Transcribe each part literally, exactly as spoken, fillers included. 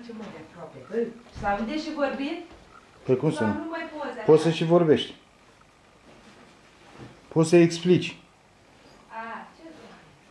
ce mă de aproape. Să aude și vorbit? Păi cum să nu? Nu mai poze. Poți să și vorbești. Poți să explici. A, ce să...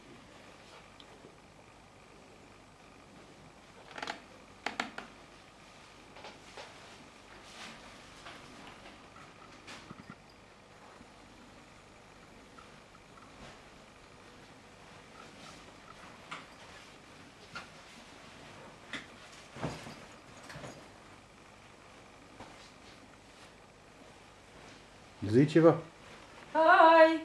Zi ceva. Hai!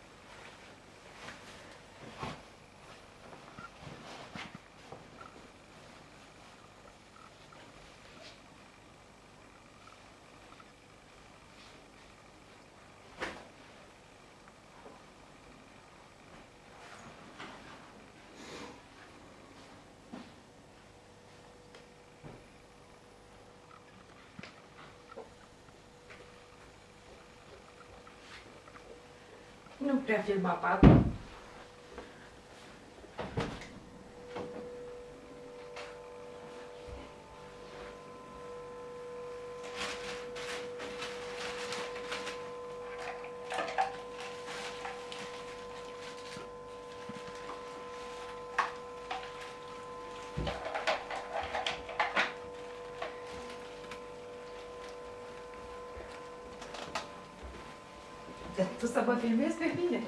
Nu prea filma patul. Tu să mă filmezi pe mine.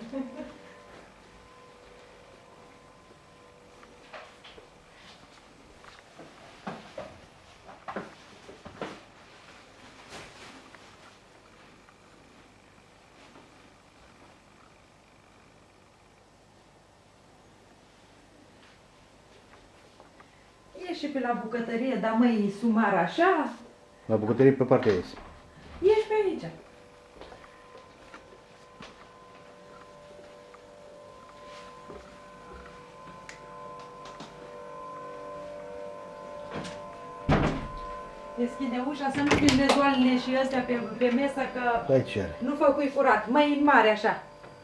Ești și pe la bucătărie, dar măi, sumar așa. La bucătărie pe partea ies. Ești pe aici. Deschide ușa să nu filmezi oalele și astea pe, pe mesă, că Hai ce are. nu făcui curat. Mai în mare așa.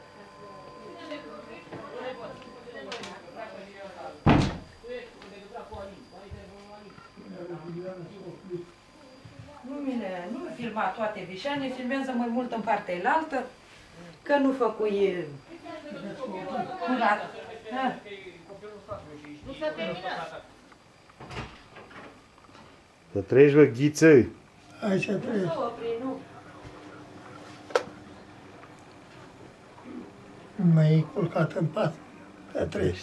Nu mine, nu filma toate vișane, filmează mai mult în partea elaltă, că nu făcui curat. Ha. Nu s-a terminat. Să treci, bă, ghiță. Hai să treci. Nu opri, nu. Mai culcat în pat, să treci.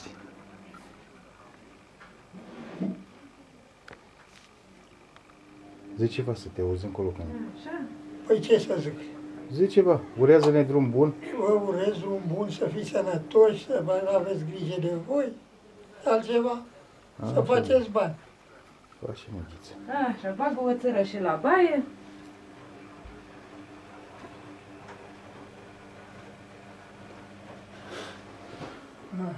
Zi ceva să te auzi încolo. Că... Așa. Păi ce să zic? Zi ceva. Urează-ne drum bun. Vă urez un bun, să fiți sănătoși, să vă aveți grijă de voi, altceva, A, să faceți bani. Face, mă, ghiță. Așa, bagă o țără și la baie. Hai.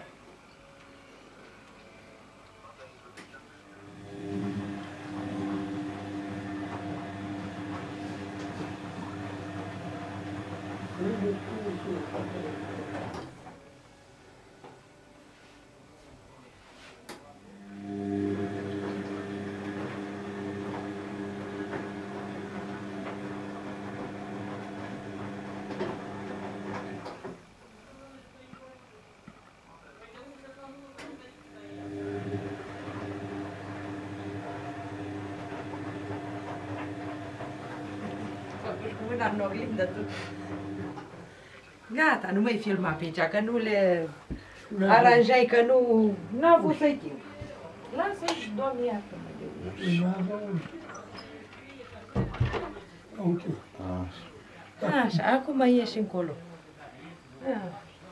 Cu mâna în oglindă, tu. Gata, nu mai filma pe aici, că nu le aranjai, că nu... N-a avut să-i timp. Lasă-i, Doamne, iartă-mă de Ok. Așa. Așa, acum ieși încolo. Ah,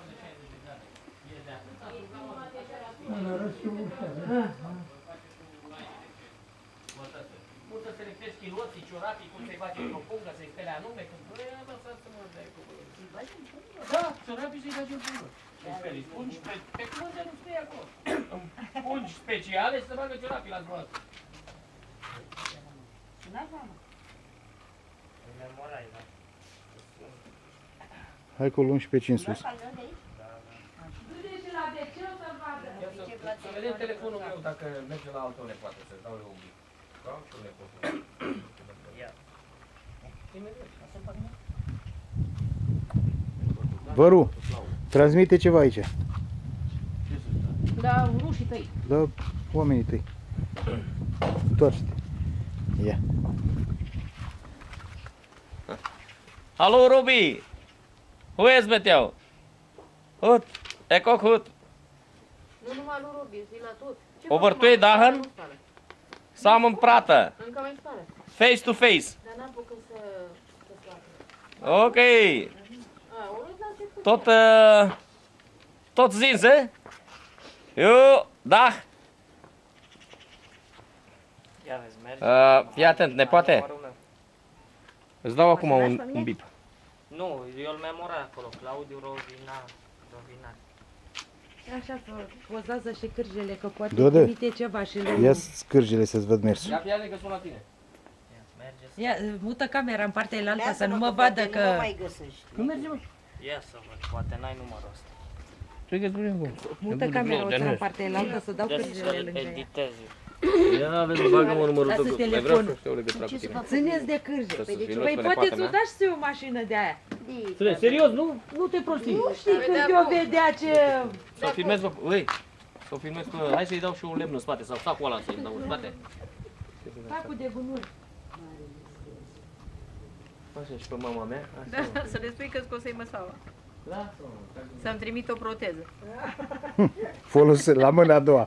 Mă arăt și ușa, da? ah, ah. Poți să selectezi chiloții, ciorapii, cum să-i faci într-o pungă, să-i spele anume, când vrei, lăsați-mă de cuvânt. Da, ciorapii să-i faci în pungă. Să-i speli spungi, pe, pe cuvânt nu scrie acolo. Spungi speciale și să bagă ciorapii la zbolat. Sunați, mamă? Îi memorai, da? Hai cu unsprezece în sus. Du-te și la de ce o să vadă? Să vedem telefonul meu dacă merge la altă nepoată, să-ți dau eu un bic. Da? Și un nepotă. Ia. Văru, transmite ceva aici. Da, rușii tăi. Da, oamenii tăi. Întoarce-te. Ia. Hallo Robi! Hoe is het met jou? Goed, ik ook goed. Nu numai lui Robi, zi la tot. Ce Over fac, twee mama? dagen? Nu spală. Samen praten. Încă mai spală. Face to face. Dar n-am putut să să spală. Ok. A, unul la ce făcea. Tot, uh, tot ziens, hè? Jo, dag. Ia vezi, merge. Uh, fii atent, nepoate. Numărul meu. Îți dau acum un, un bip. Nu, eu îl memora acolo, Claudiu Rovina, Rovinar. Așa pozează și cârjele, că poate Dodă. trimite ceva și lui. Ia scârgele să-ți văd mersul. Ia piane că sun la tine. Ia, merge să... Ia, mută camera în partea altă să Lasă-mă nu mă că vadă poate Nu mă că... mai găsești. Nu merge, mă. Ia să văd, poate n-ai numărul ăsta. Ce că spune cum? Mută camera o în partea altă să dau Dă cârjele să-l lângă ea. editezi. Ia vezi, bagă-mă numărul Lasă tău. Mai vreau telefonul. să știu o legătură cu tine. Țineți de cârje. Să Păi, filmez păi pe poate nepoata ți-o mea. dași ție o mașină de aia. Sune, serios, nu? Nu te prostii. Nu știi când eu vedea ce... Să o filmez, bă, ui, să o filmez cu... Hai să-i dau și un lemn în spate, sau sacul ăla să-i dau în spate. Sacul de gunuri. Așa și pe mama mea. Așa. Da, să le spui că scosei măsaua. Să-mi trimit o proteză. Folose la mâna a doua.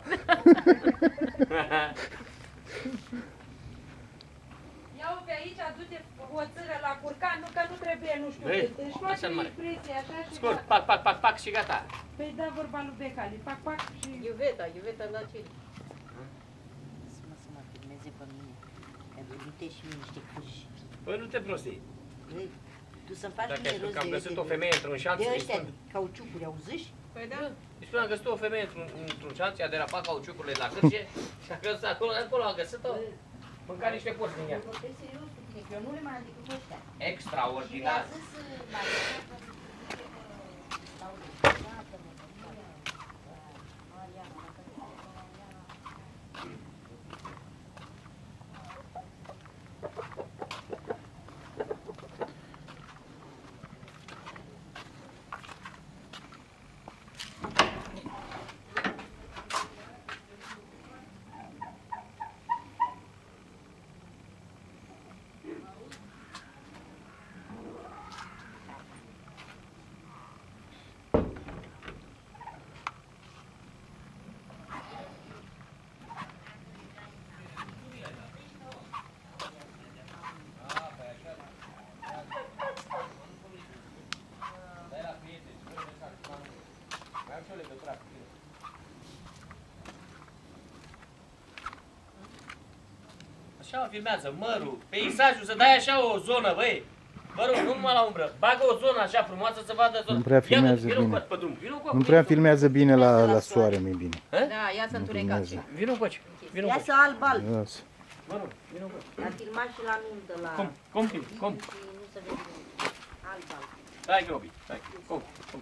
Ia-o pe aici, du-te o țără la curcan, nu că nu trebuie, nu știu Ei, cât. Își face așa mare. impresie așa și Scurt, gata. pac, pac, pac, pac și gata. Păi da vorba lui Becali, pac, pac și... Iuveta, Iuveta la cine? Să mă, să mă filmeze pe mine. Pentru uite și mie niște cârși. Păi nu te prostii. Băi, tu să-mi faci Dacă mie ai spus rost că am de, găsit de, o femeie într-un șanț, de îi ăștia spun, cauciucuri, auziși? Păi da. îi spun, am găsit o femeie într-un, într-un șanț, i-a derapat cauciucurile la cârce și a găsit acolo, acolo a găsit-o. Mânca niște porți din ea. Vorbesc serios cu tine, că eu nu le mai adică cu ăștia. Și mi-a Extraordinar. zis Maria că stau de lasă-mă, Mariana, Mariana. Așa filmează mărul, peisajul, să dai așa o zonă, băi. Vă rog, nu numai la umbră, bagă o zonă așa frumoasă să vadă zona. Nu prea filmează Ia, bine. Pe drum, vină cu Nu prea filmează bine la, la soare, mai bine. Da, ia să întunecat. filmează. Vină cu aici, vină cu Ia aici. să alb-alb. Lasă. Vă rog, vină cu aici. A filmat și la nuntă, la... Cum, cum, film, cum? Și nu se vede nimic. Alb-alb. Stai, Grobi, stai, cum, cum.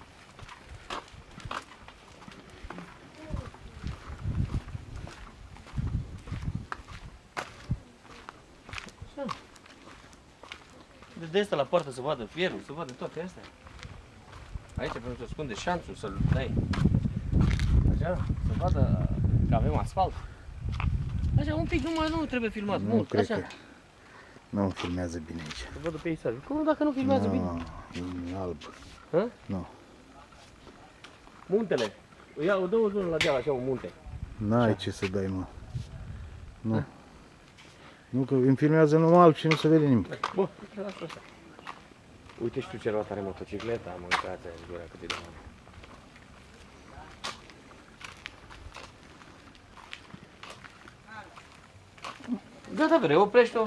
De, de asta la poartă să vadă fierul, să vadă toate astea. Aici pentru să ascunde șanțul, să-l dai. Așa, să vadă că avem asfalt. Așa, un pic, numai nu trebuie filmat Nu mult, cred așa. că... Nu filmează bine aici. Să vadă peisajul. Cum dacă nu filmează bine? Nu, e alb. Hă? Nu. Muntele. Ia, o dă o zonă la deal, așa, un munte. N-ai ce să dai, mă. Nu. Nu, că îmi filmează numai alb și nu se vede nimic. Bă, lasă așa. Uite și tu ce roată are motocicleta, mâncați în gura cât e de mare. Gata, bre, oprește-o.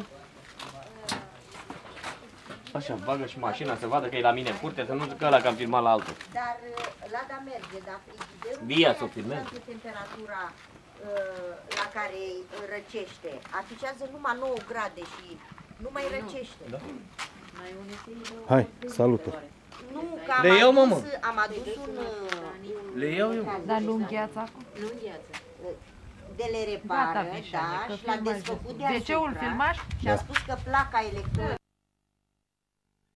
Așa, bagă și mașina să vadă că e la mine în curte, să nu zică ăla că am filmat la altul. Dar uh, Lada merge, dar frigiderul Via nu să o filmez. afectează temperatura uh, la care răcește. Afișează numai nouă grade și nu mai răcește. Da. Hai, salută. Nu, că am Le iau, adus, mamă. am adus un... un Le iau eu. Dar nu îngheață acum? Nu îngheață. De le Gata, repară, Fișane, da, că și l-a filmaj. desfăcut De ce-ul deasupra filmaș? și a spus că placa electronică